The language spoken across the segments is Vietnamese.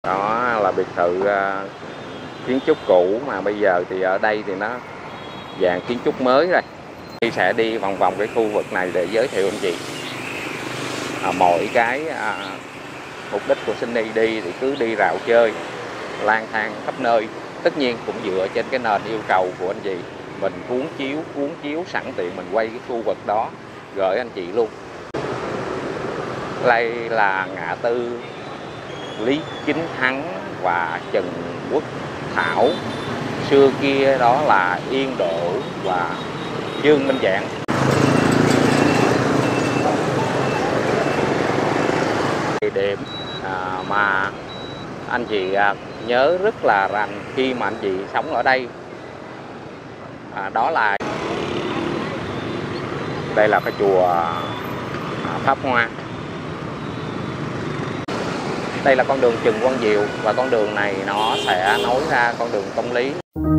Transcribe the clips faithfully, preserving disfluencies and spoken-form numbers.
Đó là biệt thự à, kiến trúc cũ mà bây giờ thì ở đây thì nó dạng kiến trúc mới rồi. Đi sẽ đi vòng vòng cái khu vực này để giới thiệu anh chị à, mỗi cái à, mục đích của Sunny đi thì cứ đi rạo chơi, lang thang khắp nơi. Tất nhiên cũng dựa trên cái nền yêu cầu của anh chị. Mình cuốn chiếu, cuốn chiếu sẵn tiện mình quay cái khu vực đó gửi anh chị luôn. Đây là ngã tư Lý Chính Thắng và Trần Quốc Thảo. Xưa kia đó là Yên Đỗ và Dương Minh Giảng. Địa điểm à, mà anh chị à, nhớ rất là rành khi mà anh chị sống ở đây à, đó là đây là cái chùa à, Pháp Hoa. Đây là con đường Trần Quang Diệu và con đường này nó sẽ nối ra con đường Công Lý.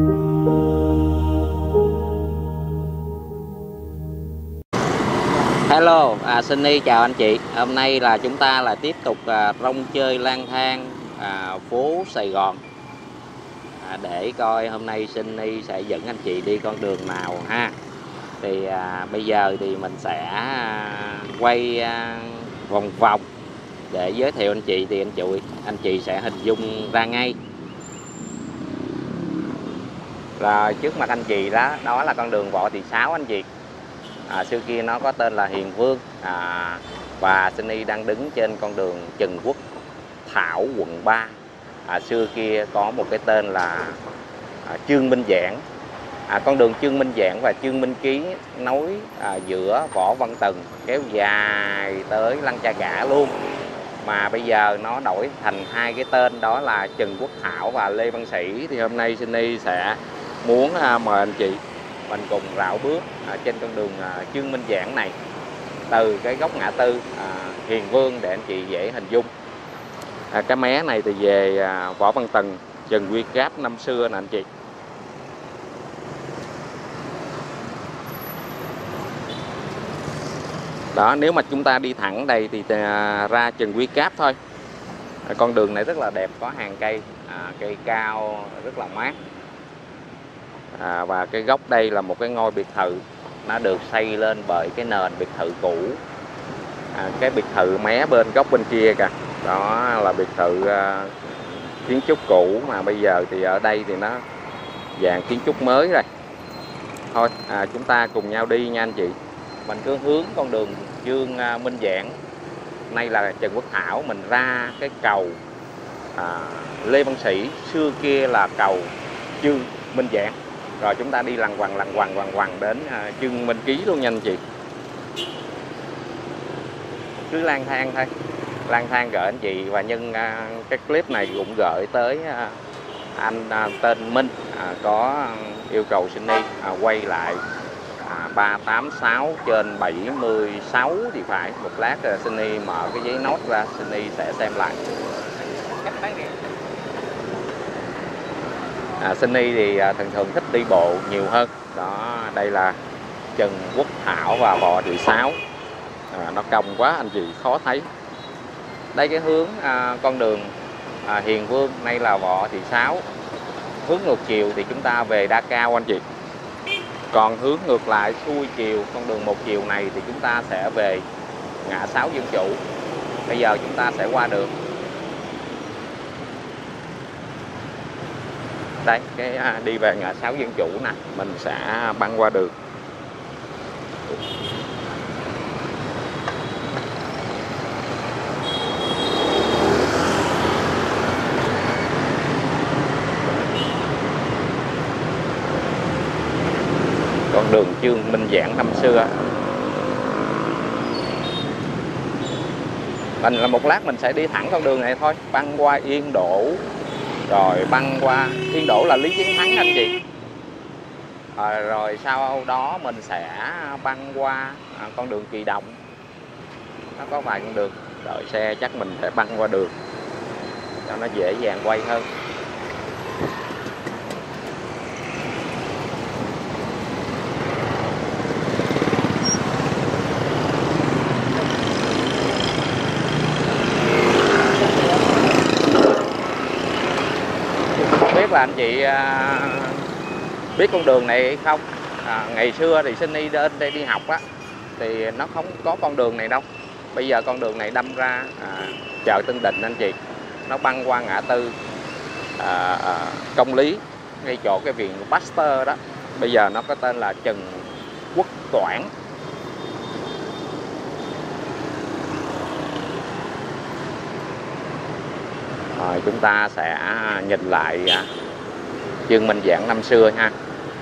Hello, à, Sunny chào anh chị. Hôm nay là chúng ta là tiếp tục à, rong chơi lang thang à, phố Sài Gòn à, để coi hôm nay Sunny sẽ dẫn anh chị đi con đường nào ha. Thì à, bây giờ thì mình sẽ à, quay à, vòng vòng để giới thiệu anh chị thì anh chị anh chị sẽ hình dung ra ngay. Là trước mặt anh chị đó đó là con đường Võ Thị Sáu anh chị. À, xưa kia nó có tên là Hiền Vương à, và Sunny đang đứng trên con đường Trần Quốc Thảo quận ba. À, xưa kia có một cái tên là à, Trương Minh Giảng. À, con đường Trương Minh Giảng và Trương Minh Ký nối à, giữa Võ Văn Tần kéo dài tới Lăng Cha Cả luôn. Mà bây giờ nó đổi thành hai cái tên đó là Trần Quốc Thảo và Lê Văn Sĩ. Thì hôm nay Sunny sẽ muốn à, mời anh chị mình cùng rảo bước à, trên con đường à, Trương Minh Giảng này từ cái góc ngã tư à, Hiền Vương để anh chị dễ hình dung. À, cái mé này thì về à, Võ Văn Tần, Trần Nguyên Giáp năm xưa nè anh chị. Đó, nếu mà chúng ta đi thẳng đây thì à, ra Trần Nguyên Giáp thôi. À, con đường này rất là đẹp, có hàng cây, à, cây cao rất là mát. À, và cái góc đây là một cái ngôi biệt thự, nó được xây lên bởi cái nền biệt thự cũ. À, cái biệt thự mé bên góc bên kia kìa, đó là biệt thự à, kiến trúc cũ mà bây giờ thì ở đây thì nó dạng kiến trúc mới rồi. Thôi à, chúng ta cùng nhau đi nha anh chị. Mình cứ hướng con đường Trương à, Minh Giảng, nay là Trần Quốc Thảo, mình ra cái cầu à, Lê Văn Sĩ, xưa kia là cầu Trương Minh Giảng. Rồi chúng ta đi lằn quằn lằn quằn quằn quằn đến à, Trương Minh Ký luôn nha anh chị. Cứ lang thang thôi, lang thang gửi anh chị và nhân à, cái clip này cũng gửi tới à, anh à, tên Minh à, có yêu cầu Sunny à, quay lại à, ba tám sáu trên bảy mươi sáu thì phải. Một lát à, Sunny mở cái giấy nốt ra, Sunny sẽ xem lại. À, Sunny thì à, thường thường thích đi bộ nhiều hơn. Đó, đây là Trần Quốc Thảo và Võ Thị Sáu. À, nó cong quá anh chị khó thấy. Đây cái hướng à, con đường à, Hiền Vương, nay là Võ Thị Sáu. Hướng ngược chiều thì chúng ta về Đa Cao anh chị. Còn hướng ngược lại xuôi chiều, con đường một chiều này thì chúng ta sẽ về ngã sáu Dân Chủ. Bây giờ chúng ta sẽ qua đường. Đây, cái à, đi về ngã sáu Dân Chủ nè, mình sẽ băng qua đường. Con đường Trương Minh Giảng năm xưa. Mình là một lát mình sẽ đi thẳng con đường này thôi, băng qua Yên Đỗ, rồi băng qua Yên Đỗ là Lý Chiến Thắng anh chị. À, rồi sau đó mình sẽ băng qua à, con đường Kỳ Đồng. Nó có vài con đường, đợi xe chắc mình sẽ băng qua đường cho nó dễ dàng quay hơn. biết là anh chị à, biết con đường này hay không. À, ngày xưa thì Sunny đến đây đi học á thì nó không có con đường này đâu. Bây giờ con đường này đâm ra à, chợ Tân Định anh chị, nó băng qua ngã tư à, à, Công Lý, ngay chỗ cái viện Pasteur đó. Bây giờ nó có tên là Trần Quốc Toản. Rồi chúng ta sẽ nhìn lại à, Dương Minh Giảng năm xưa ha.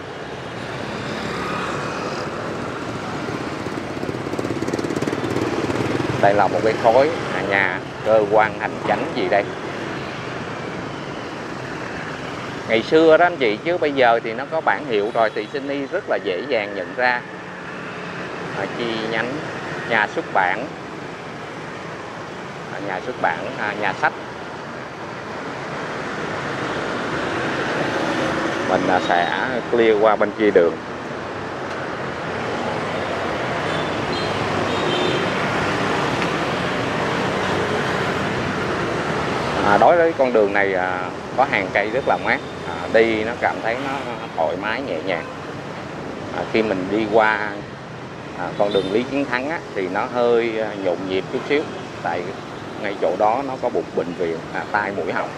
Đây là một cái khối nhà cơ quan hành chánh gì đây. Ngày xưa đó anh chị, chứ bây giờ thì nó có bản hiệu rồi thì Sunny rất là dễ dàng nhận ra. À, chi nhánh nhà xuất bản, à, nhà xuất bản, à, nhà sách. Mình sẽ clear qua bên kia đường. À, đối với con đường này à, có hàng cây rất là mát, à, đi nó cảm thấy nó thoải mái nhẹ nhàng. À, khi mình đi qua à, con đường Lý Chiến Thắng á, thì nó hơi nhộn nhịp chút xíu, tại ngay chỗ đó nó có một bệnh viện à, tai mũi họng.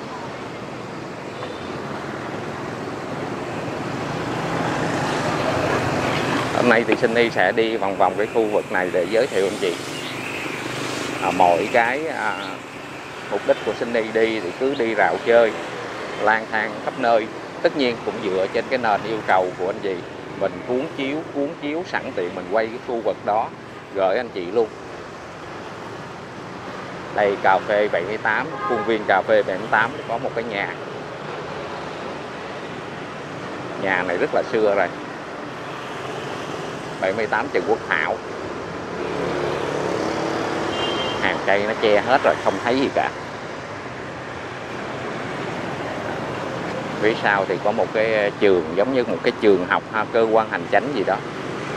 Hôm nay thì Sunny sẽ đi vòng vòng cái khu vực này để giới thiệu anh chị. À, mỗi cái à, mục đích của Sunny đi thì cứ đi rạo chơi, lang thang khắp nơi. Tất nhiên cũng dựa trên cái nền yêu cầu của anh chị. Mình cuốn chiếu, cuốn chiếu sẵn tiện mình quay cái khu vực đó gửi anh chị luôn. Đây cà phê bảy mươi tám, khuôn viên cà phê bảy mươi tám có một cái nhà. Nhà này rất là xưa rồi. bảy mươi tám Trần Quốc Thảo. Hàng cây nó che hết rồi, không thấy gì cả. Phía sau thì có một cái trường, giống như một cái trường học ha, cơ quan hành chánh gì đó.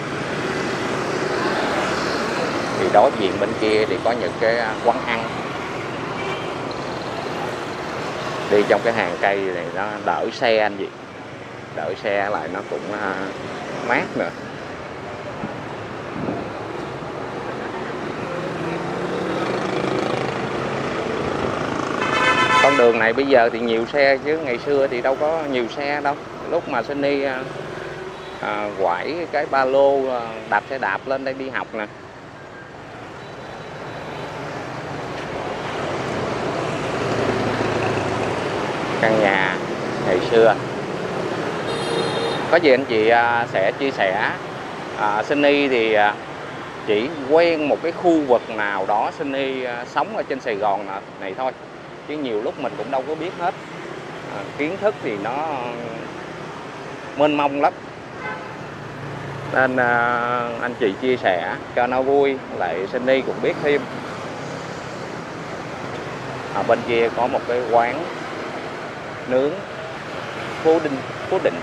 Thì đối diện bên kia thì có những cái quán ăn. Đi trong cái hàng cây này nó đỡ xe anh chị, đỡ xe lại nó cũng mát nữa. Con đường này bây giờ thì nhiều xe chứ ngày xưa thì đâu có nhiều xe đâu. Lúc mà Sunny à, quải cái ba lô đạp xe đạp lên đây đi học nè. Căn nhà ngày xưa. Có gì anh chị à, sẽ chia sẻ. à, Sunny thì à, chỉ quen một cái khu vực nào đó Sunny à, sống ở trên Sài Gòn này thôi, chứ nhiều lúc mình cũng đâu có biết hết. À, kiến thức thì nó mênh mông lắm, nên à, anh chị chia sẻ cho nó vui, lại Sunny cũng biết thêm. À, bên kia có một cái quán nướng Phú Đinh, Phú Định.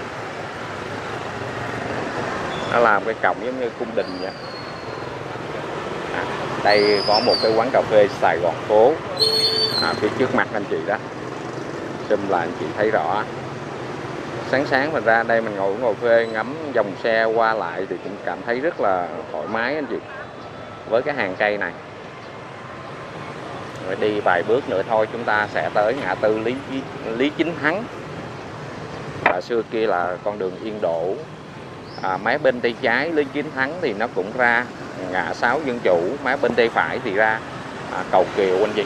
Nó làm cái cổng giống như cung đình vậy. À, đây có một cái quán cà phê Sài Gòn phố à, phía trước mặt anh chị đó. Zoom lại anh chị thấy rõ. Sáng sáng mình ra đây mình ngồi uống cà phê, ngắm dòng xe qua lại thì cũng cảm thấy rất là thoải mái anh chị. Với cái hàng cây này. Rồi đi vài bước nữa thôi chúng ta sẽ tới ngã tư Lý Lý Chính Thắng. Và xưa kia là con đường Yên Đỗ. À, mé bên tay trái Lý Chính Thắng thì nó cũng ra ngã sáu Dân Chủ, mé bên tay phải thì ra à, cầu Kiều anh chị.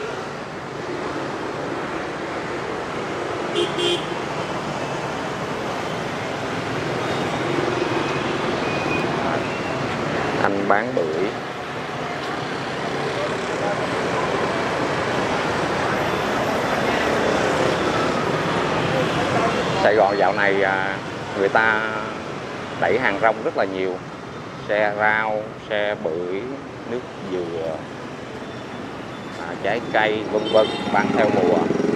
Anh bán bưởi. Sài Gòn dạo này à, người ta đẩy hàng rong rất là nhiều. Xe rau, xe bưởi, nước dừa, à, trái cây vân vân bán theo mùa.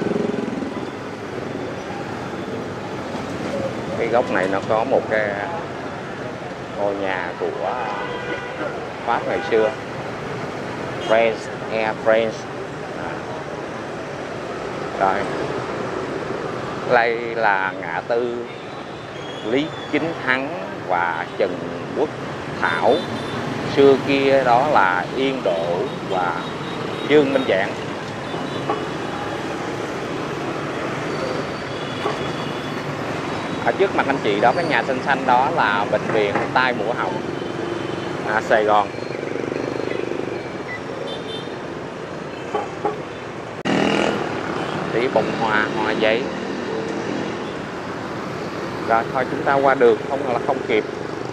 Cái góc này nó có một cái ngôi nhà của Pháp ngày xưa, France, Air France. À. Rồi Đây là ngã tư Lý Chính Thắng và Trần Quốc Thảo. Xưa kia đó là Yên Độ và Dương Minh Giảng. Ở trước mặt anh chị đó, cái nhà xanh xanh đó là bệnh viện tai mũi họng à, Sài Gòn. Tí bông hoa, hoa giấy. Rồi thôi chúng ta qua đường, không là không kịp.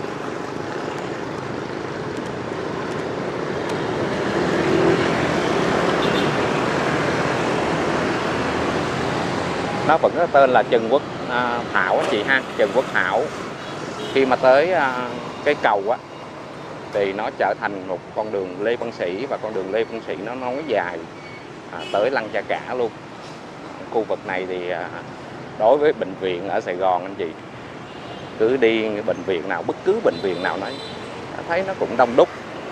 Nó vẫn có tên là Trần Quốc à, Thảo anh chị ha, Trần Quốc Thảo. Khi mà tới à, cái cầu á thì nó trở thành một con đường Lê Văn Sĩ, và con đường Lê Văn Sĩ nó nối dài à, tới Lăng Cha Cả luôn. Khu vực này thì à, đối với bệnh viện ở Sài Gòn anh chị, cứ đi bệnh viện nào, bất cứ bệnh viện nào nó thấy nó cũng đông đúc.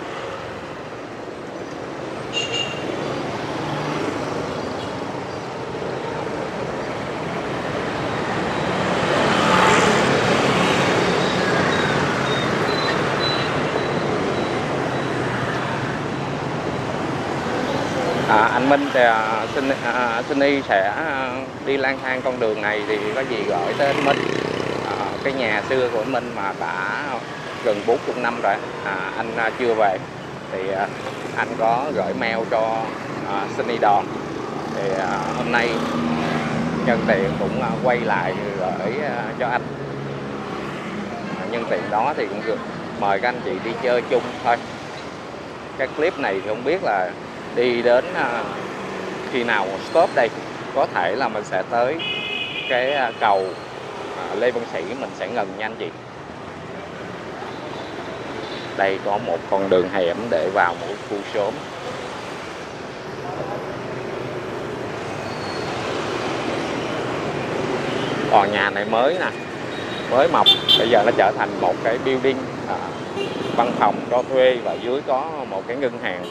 À, anh Minh thì à, xin à, xin y sẽ à, đi lang thang con đường này thì có gì gọi tới anh Minh. À, cái nhà xưa của anh Minh mà đã gần bốn mươi năm rồi, à, anh à, chưa về thì à, anh có gửi mail cho à, xin y Đòn. Thì à, hôm nay nhân tiện cũng à, quay lại gửi à, cho anh. À, nhân tiện đó thì cũng mời các anh chị đi chơi chung thôi. Cái clip này thì không biết là đi đến uh, khi nào stop đây, có thể là mình sẽ tới cái uh, cầu uh, Lê Văn Sĩ mình sẽ ngừng nha anh chị. Đây có một con đường hẻm để vào một khu xóm. Tòa nhà này mới nè, mới mọc, bây giờ nó trở thành một cái building uh, văn phòng cho thuê, và dưới có một cái ngân hàng.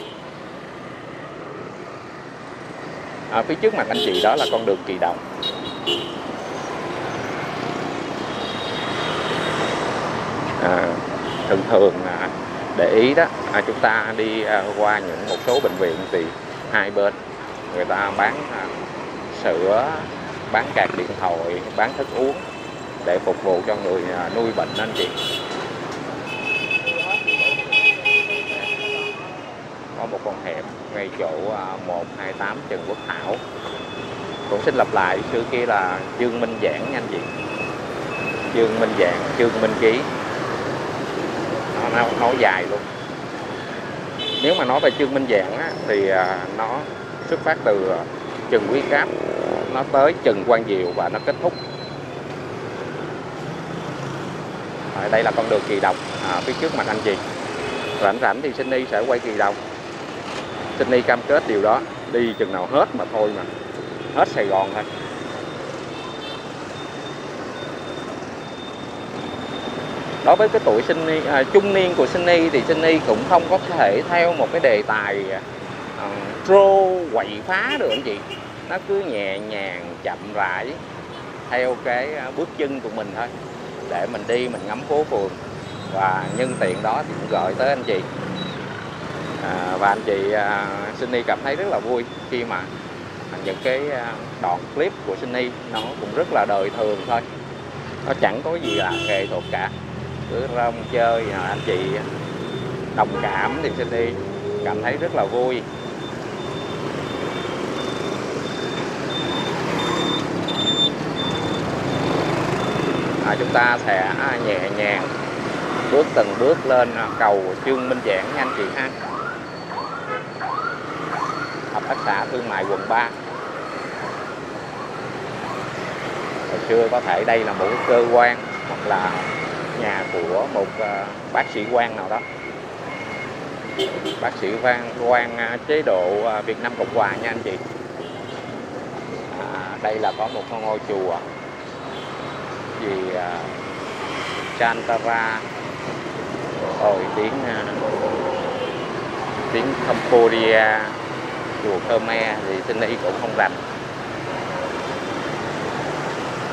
À, phía trước mặt anh chị đó là con đường Kỳ Đồng. À, thường thường à, để ý đó, à, chúng ta đi à, qua những một số bệnh viện thì hai bên người ta bán à, sữa, bán card điện thoại, bán thức uống để phục vụ cho người à, nuôi bệnh anh chị. Có một con hẻm ngay chỗ một hai tám Trần Quốc Thảo. Cũng xin lặp lại, xưa kia là Dương Minh Giảng nha anh chị. Dương Minh Giảng, Trương Minh Chí. Nó, nó nói dài luôn. Nếu mà nói về Trương Minh Giảng á, thì à, nó xuất phát từ Trần Quý Cáp, nó tới Trần Quang Diệu và nó kết thúc. À, đây là con đường Kỳ Đồng à, phía trước mặt anh chị. Rảnh rảnh thì Xin Y sẽ quay Kỳ Đồng. Xin Y cam kết điều đó, đi chừng nào hết mà thôi mà, hết Sài Gòn thôi. Đối với cái tuổi sinh y, à, trung niên của Xin Y thì Xin Y cũng không có thể theo một cái đề tài à, trô quậy phá được anh chị. Nó cứ nhẹ nhàng, chậm rãi, theo cái bước chân của mình thôi, để mình đi, mình ngắm phố phường. Và nhân tiện đó thì cũng gọi tới anh chị. À, và anh chị à, Xin Y cảm thấy rất là vui khi mà những cái đoạn clip của Xin Y nó cũng rất là đời thường thôi, nó chẳng có gì là nghệ thuật cả, cứ rong chơi. À, anh chị đồng cảm thì Xin Y cảm thấy rất là vui. À, chúng ta sẽ nhẹ nhàng bước từng bước lên cầu Trương Minh Giảng nha anh chị ha. Hợp tác xã thương mại quận ba. Hồi xưa có thể đây là một cơ quan hoặc là nhà của một bác sĩ quan nào đó. Bác sĩ quan quan chế độ Việt Nam Cộng Hòa nha anh chị. À, đây là có một ngôi chùa gì uh, Chantara, rồi tiếng uh, tiếng Cambodia, chùa Khmer thì Xin Y cũng không rành.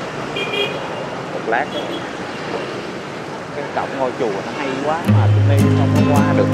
lát đó. Cái cổng ngôi chùa nó hay quá mà Sydney không có qua được.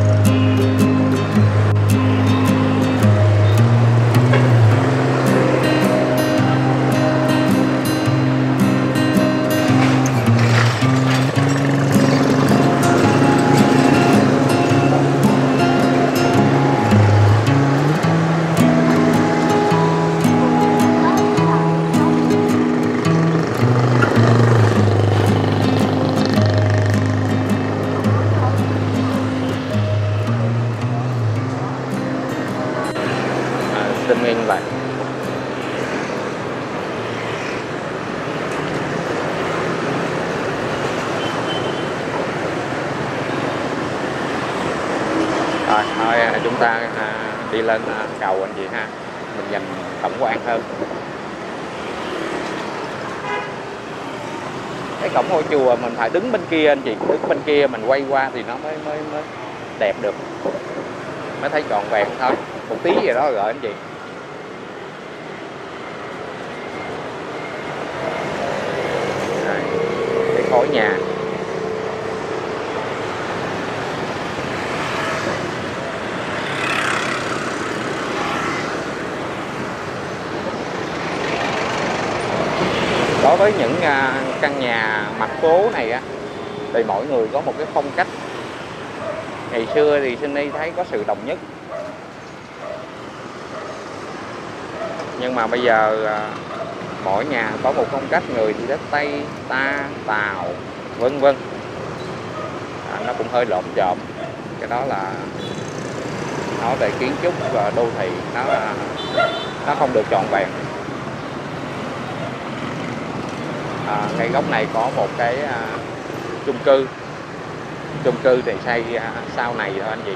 Xin yên lại. Rồi, thôi chúng ta à, đi lên à, cầu anh chị ha, mình nhìn tổng quan hơn. Cái cổng ngôi chùa mình phải đứng bên kia anh chị, đứng bên kia mình quay qua thì nó mới mới mới đẹp được, mới thấy trọn vẹn thôi. Một tí gì đó rồi anh chị. Đây, cái khối nhà. Đối với những căn nhà mặt phố này á, thì mỗi người có một cái phong cách. Ngày xưa thì Sydney thấy có sự đồng nhất, nhưng mà bây giờ mỗi nhà có một phong cách, người thì đất Tây, Ta, Tàu, vân vân. À, nó cũng hơi lộn chộm. Cái đó là nói về kiến trúc và đô thị, nó nó không được trọn vẹn. À, ngay góc này có một cái à, chung cư. Chung cư thì xây à, sau này thôi anh chị.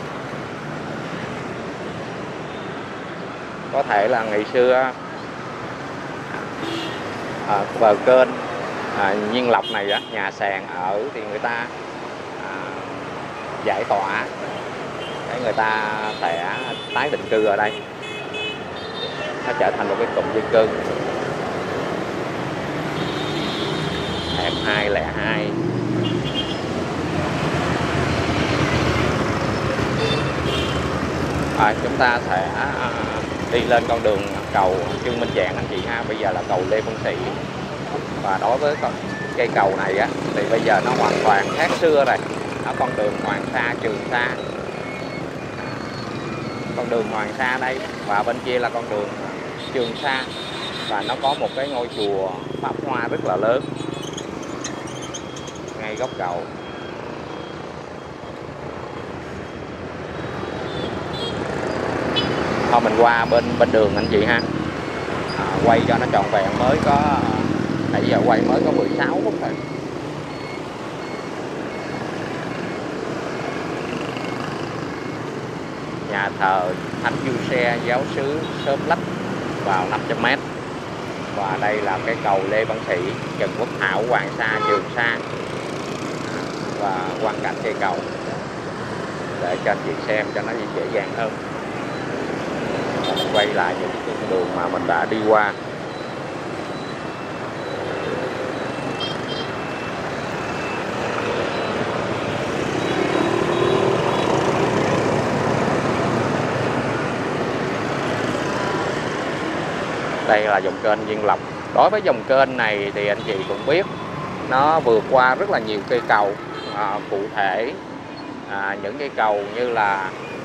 Có thể là ngày xưa à, bờ kênh à, Nhiên Lộc này á, nhà sàn ở thì người ta à, giải tỏa, để người ta sẽ tái định cư ở đây, nó trở thành một cái cụm dân cư. Hẻm hai không hai. À, chúng ta sẽ đi lên con đường cầu Trương Minh Trạng anh chị ha. Bây giờ là cầu Lê Văn Sĩ. Và đối với cây cầu này á, thì bây giờ nó hoàn toàn khác xưa rồi. Nó con đường Hoàng Sa, Trường Sa. Con đường Hoàng Sa đây, và bên kia là con đường Trường Sa. Và nó có một cái ngôi chùa Pháp Hoa rất là lớn ngay góc cầu. Thôi mình qua bên bên đường anh chị ha. À, quay cho nó trọn vẹn, mới có nãy giờ quay mới có mười sáu phút thôi. Nhà thờ Thánh Du Xe Giáo xứ Xóm Lách vào năm trăm mét. Và đây là cái cầu Lê Văn Sĩ, Trần Quốc Thảo, Hoàng Sa, Trường Sa. Và quang cảnh cây cầu để cho anh chị xem cho nó dễ dàng hơn. Mình quay lại những cái đường mà mình đã đi qua. Đây là dòng kênh Nhiên Lộc. Đối với dòng kênh này thì anh chị cũng biết nó vượt qua rất là nhiều cây cầu. À, cụ thể à, những cây cầu như là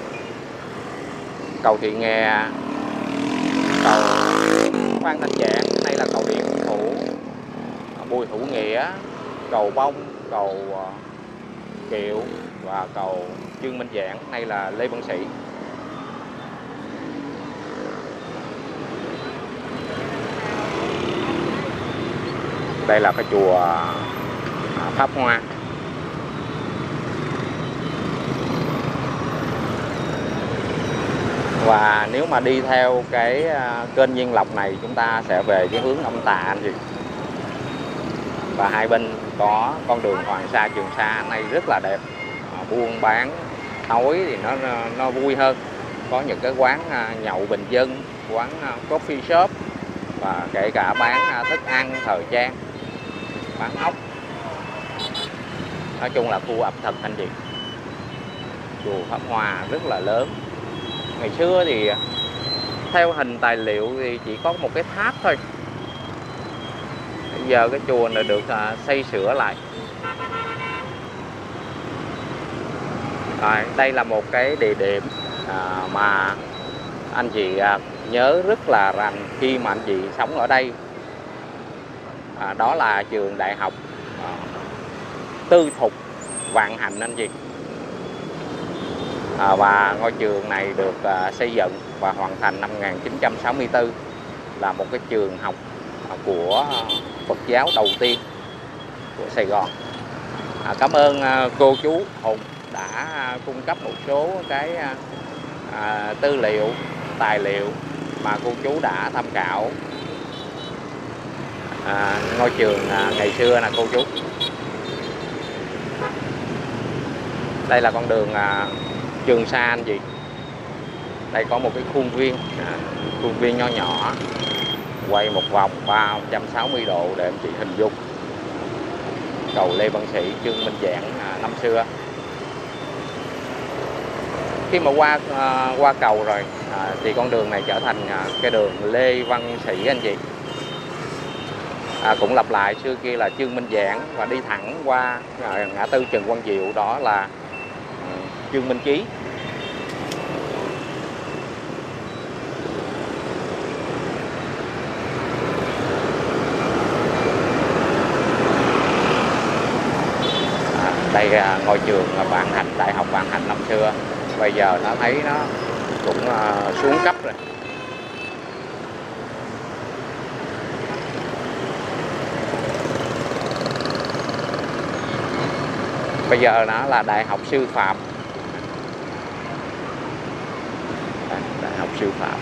cầu Thị Nghè, cầu Phan Thanh Giảng, hay là cầu Điện Thủ, Bùi Hữu Nghĩa, cầu Bông, cầu Kiệu và cầu Trương Minh Giảng, hay là Lê Văn Sĩ. Đây là cái chùa Pháp Hoa. Và nếu mà đi theo cái kênh Nhiên Lộc này, chúng ta sẽ về cái hướng Ông Tà anh chị. Và hai bên có con đường Hoàng Sa, Trường Sa này rất là đẹp. À, buôn bán tối thì nó nó vui hơn. Có những cái quán nhậu bình dân, quán coffee shop và kể cả bán thức ăn thời trang. bán ốc. Nói chung là khu ẩm thực anh chị. Chùa Pháp Hòa rất là lớn. Ngày xưa thì theo hình tài liệu thì chỉ có một cái tháp thôi. Bây giờ cái chùa này được xây sửa lại. Rồi, đây là một cái địa điểm à, mà anh chị à, nhớ rất là rành khi mà anh chị sống ở đây. À, đó là trường Đại học à, Tư Thục Vạn Hạnh anh chị. À, và ngôi trường này được à, xây dựng và hoàn thành năm một nghìn chín trăm sáu mươi tư, là một cái trường học à, của Phật giáo đầu tiên của Sài Gòn. À, cảm ơn à, cô chú Hùng đã cung cấp một số cái à, tư liệu, tài liệu mà cô chú đã tham khảo à, ngôi trường à, ngày xưa nè cô chú. Đây là con đường à, Trường Sa anh chị. Đây có một cái khuôn viên, à, khuôn viên nho nhỏ, quay một vòng ba trăm sáu mươi độ để anh chị hình dung cầu Lê Văn Sĩ, Trương Minh Giảng à, năm xưa. Khi mà qua à, qua cầu rồi à, thì con đường này trở thành à, cái đường Lê Văn Sĩ anh chị. À, cũng lặp lại xưa kia là Trương Minh Giảng, và đi thẳng qua à, ngã tư Trần Quang Diệu, đó là à, Trương Minh Chí. À, đây là ngôi trường Vạn Hạnh, Đại học Vạn Hạnh năm xưa. Bây giờ nó thấy nó cũng uh, xuống cấp rồi. Bây giờ nó là Đại học Sư phạm. Đại học Sư phạm.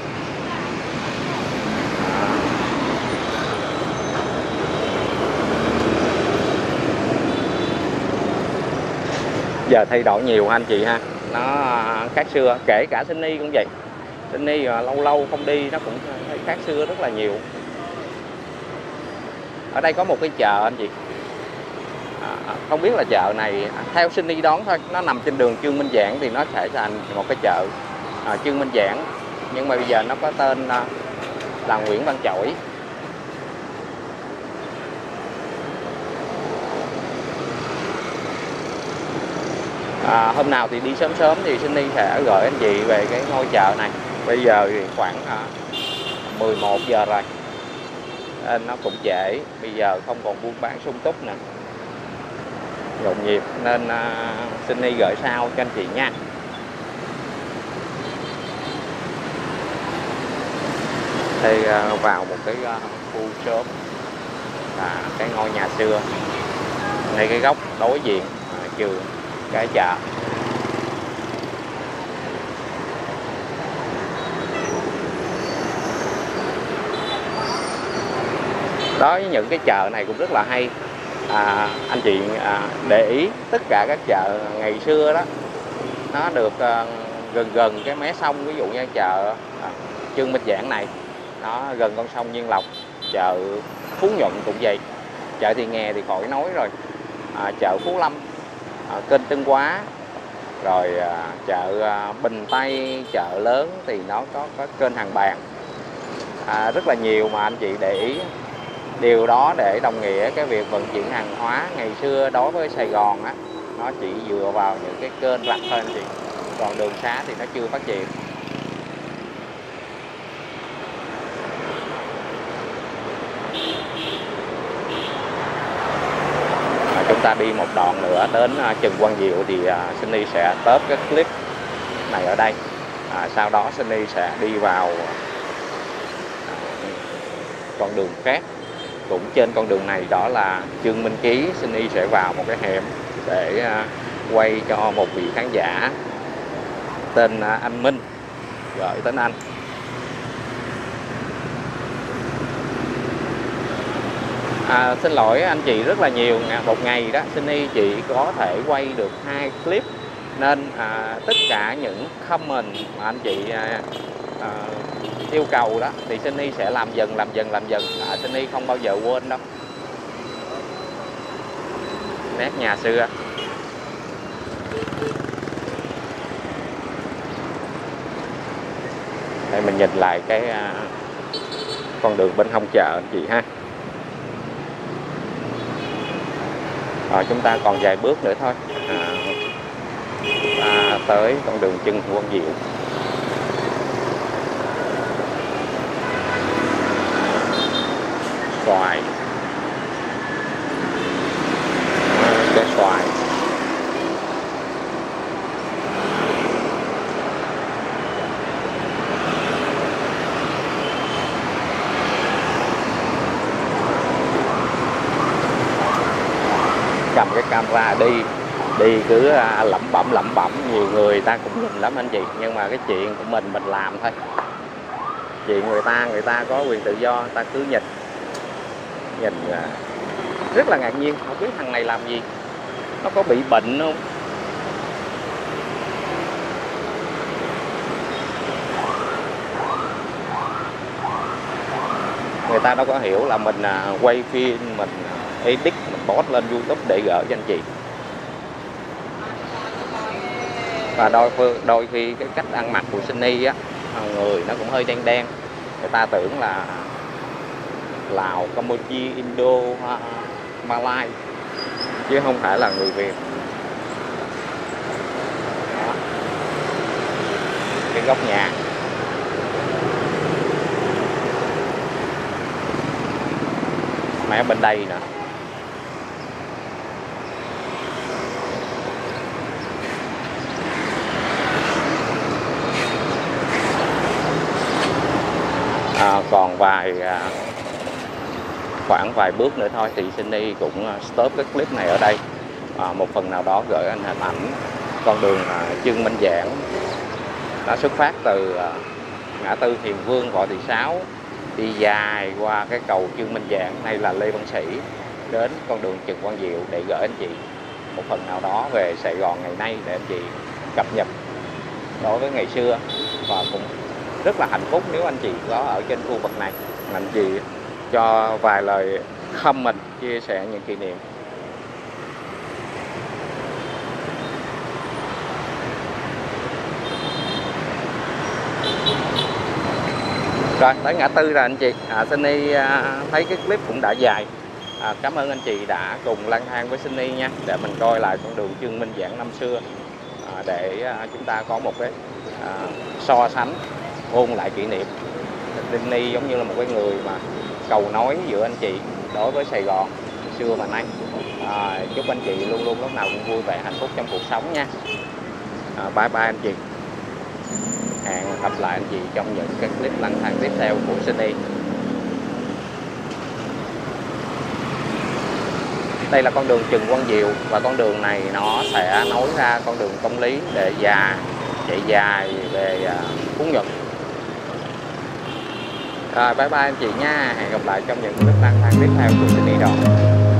Giờ thay đổi nhiều anh chị ha. Nó khác xưa, kể cả Sydney cũng vậy. Sydney lâu lâu không đi nó cũng thấy khác xưa rất là nhiều. Ở đây có một cái chợ anh chị. À, không biết là chợ này theo Sydney đoán thôi, nó nằm trên đường Trương Minh Giảng thì nó sẽ thành một cái chợ à, Trương Minh Giảng, nhưng mà bây giờ nó có tên à, là Nguyễn Văn Chỗi. À, hôm nào thì đi sớm sớm thì Sydney sẽ gửi anh chị về cái ngôi chợ này. Bây giờ thì khoảng à, mười một giờ rồi nên nó cũng trễ, bây giờ không còn buôn bán sung túc nè, nhộn nhịp, nên uh, Sydney gửi sau cho anh chị nha. Thì uh, vào một cái uh, khu shop là cái ngôi nhà xưa ngay cái góc đối diện uh, trường cái chợ. Đó, những cái chợ này cũng rất là hay. À, anh chị à, để ý tất cả các chợ ngày xưa đó nó được à, gần gần cái mé sông. Ví dụ như chợ à, Trương Minh Giảng này nó gần con sông Nhiên Lộc. Chợ Phú Nhuận cũng vậy. Chợ Thị Nghè thì khỏi nói rồi. À, chợ Phú Lâm, à, kênh Tân Quá, rồi à, chợ à, Bình Tây, chợ lớn thì nó có, có kênh Hàng Bàng. À, rất là nhiều mà anh chị để ý. Điều đó để đồng nghĩa cái việc vận chuyển hàng hóa ngày xưa đối với Sài Gòn á, nó chỉ dựa vào những cái kênh rạch thôi anh chị. Còn đường xá thì nó chưa phát triển. À, chúng ta đi một đoạn nữa đến uh, Trần Quang Diệu thì uh, Sydney sẽ tớp cái clip này ở đây. À, sau đó Sydney sẽ đi vào uh, con đường khác. Cũng trên con đường này đó là Trương Minh Chí. Sydney sẽ vào một cái hẻm để uh, quay cho một vị khán giả tên uh, anh Minh, gọi tên anh. À, xin lỗi anh chị rất là nhiều. Một ngày đó Sydney chỉ có thể quay được hai clip, nên à, tất cả những comment mà anh chị à, à, yêu cầu đó thì Sydney sẽ làm dần làm dần làm dần. À, Sydney không bao giờ quên đâu. nét nhà xưa. Đây mình nhìn lại cái con đường bên hông chợ anh chị ha. Rồi chúng ta còn vài bước nữa thôi, à, ta tới con đường Trần Quang Diệu. Xoài, cái xoài. Cầm cái camera đi đi cứ lẩm bẩm lẩm bẩm, nhiều người ta cũng nhìn lắm anh chị, nhưng mà cái chuyện của mình mình làm thôi. Chuyện người ta người ta có quyền tự do, ta cứ nhìn nhìn rất là ngạc nhiên, không biết thằng này làm gì, nó có bị bệnh không. Người ta đâu có hiểu là mình quay phim, mình edit, mình post lên YouTube để gửi cho anh chị. Và đôi đôi khi cái cách ăn mặc của Sunny á, người nó cũng hơi đen đen, người ta tưởng là Lào, Campuchia, Indo, Malai, chứ không phải là người Việt. Đó. Cái góc nhà. Mẹ bên đây nè. À, còn vài à, khoảng vài bước nữa thôi thì Sunny cũng stop cái clip này ở đây. À, một phần nào đó gửi anh hình ảnh con đường à, Trương Minh Giảng, đã xuất phát từ à, ngã tư Hiền Vương Võ Thị Sáu, đi dài qua cái cầu Trương Minh Giảng, nay là Lê Văn Sĩ, đến con đường Trần Quang Diệu để gửi anh chị một phần nào đó về Sài Gòn ngày nay, để anh chị cập nhật đối với ngày xưa. Và cũng rất là hạnh phúc nếu anh chị có ở trên khu vực này, anh chị cho vài lời comment chia sẻ những kỷ niệm. Rồi tới ngã tư rồi anh chị. à, Sunny à, thấy cái clip cũng đã dài. à, Cảm ơn anh chị đã cùng lang thang với Sunny nha, để mình coi lại con đường Trương Minh Giảng năm xưa, à, để à, chúng ta có một cái à, so sánh, ôn lại kỷ niệm. Sunny giống như là một cái người mà cầu nối giữa anh chị đối với Sài Gòn xưa và nay. à, Chúc anh chị luôn luôn lúc nào cũng vui vẻ hạnh phúc trong cuộc sống nha. à, Bye bye anh chị. Hẹn gặp lại anh chị trong những cái clip lang thang tiếp theo của Sunny. Đây là con đường Trần Quang Diệu, và con đường này nó sẽ nối ra con đường Công Lý để già chạy dài về Phú Nhuận. Rồi bye bye anh chị nha. Hẹn gặp lại trong những clip lang thang tiếp theo của Sunny Đòn.